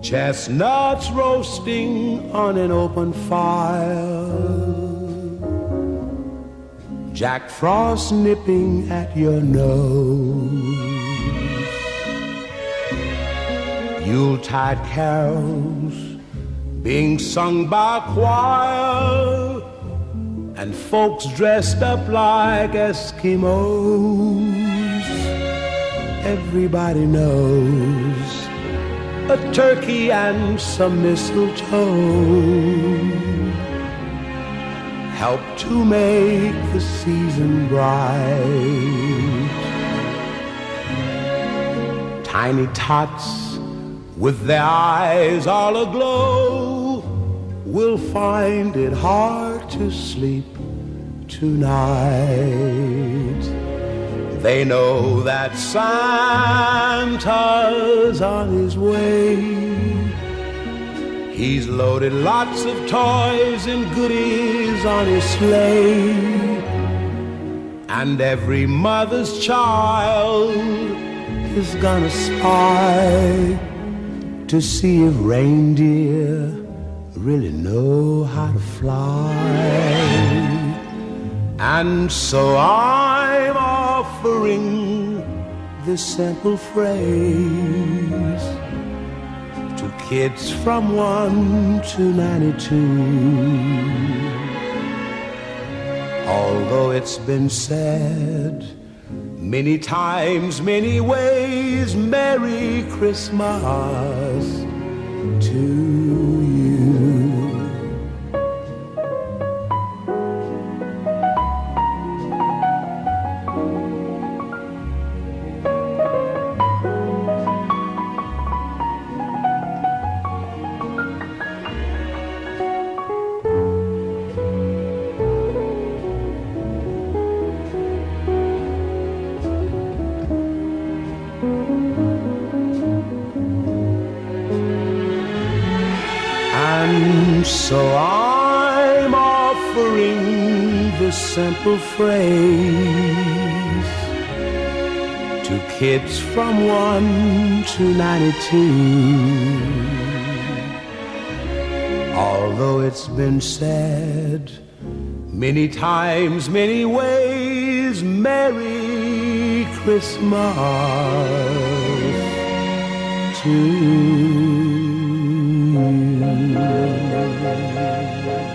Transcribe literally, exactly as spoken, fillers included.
Chestnuts roasting on an open fire, Jack Frost nipping at your nose, Yuletide carols being sung by a choir, and folks dressed up like Eskimos. Everybody knows a turkey and some mistletoe help to make the season bright. Tiny tots with their eyes all aglow will find it hard to sleep tonight. They know that Santa's on his way. He's loaded lots of toys and goodies on his sleigh, and every mother's child is gonna spy to see if reindeer really know how to fly. And so I'm offering this simple phrase to kids from one to ninety-two. Although it's been said many times, many ways, Merry Christmas to you. So I'm offering this simple phrase to kids from one to ninety-two. Although it's been said many times, many ways, Merry Christmas to you.